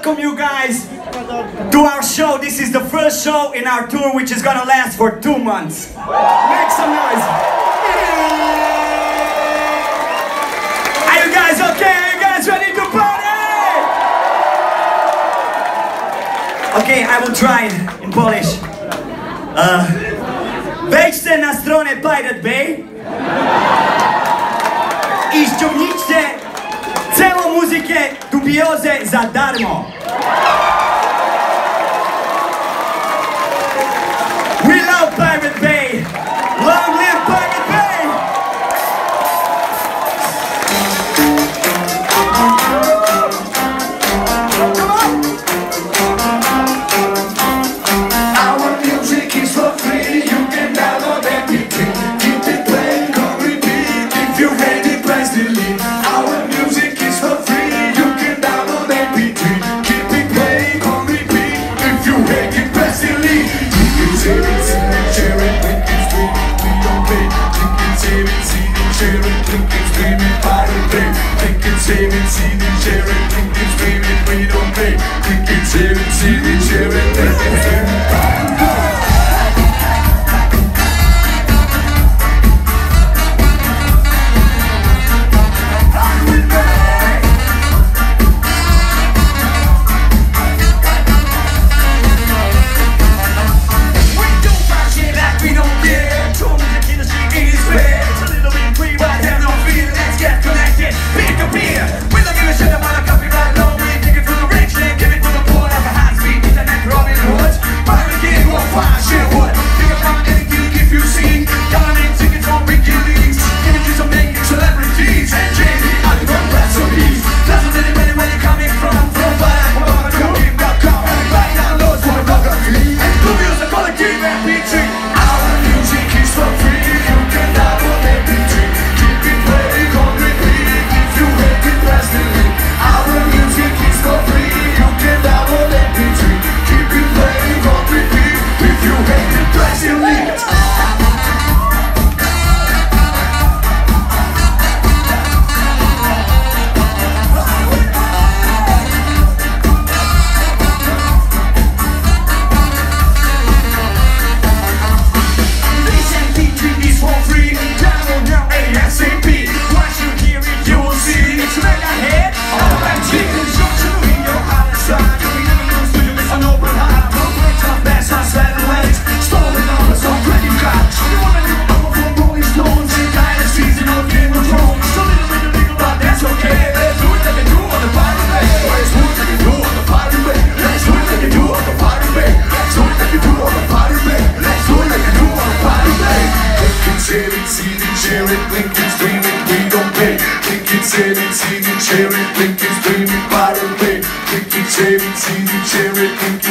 welcome you guys to our show. This is the first show in our tour, which is gonna last for 2 months. Make some noise. Are you guys okay? Are you guys ready to party? Okay, I will try in Polish. Wejdźcie na stronę Pirate Bay i ściągnijcie całą muzykę Dubiozę za darmo. We love Pirate Bay. Long live Pirate Bay. Come on. Our music is for free. You can download MP3. Keep it playing on repeat. If you hate it, press delete. Our music is for free. You can download MP3. Keep it playing on repeat. If you hate it, press delete. You can save it, share it, link it, stream it. We don't pay. You can save it, share it, link it, stream it. Pirate Bay. Link it, save it, share it, link it, stream it. We don't pay. Link it, save it, share it, link it, stream it. Pirate Bay. Dubioza Kolektiv, MP3. Our music is for free. You can download MP3. Keep it playing on repeat. If you hate it, press delete. Our music is for free. You can download MP3. Keep it playing on repeat. If you hate it, press delete. Share it, link it, stream it, we don't pay. Link it, save it, share it, link it, stream it, Pirate Bay. Link it, save it, share it, link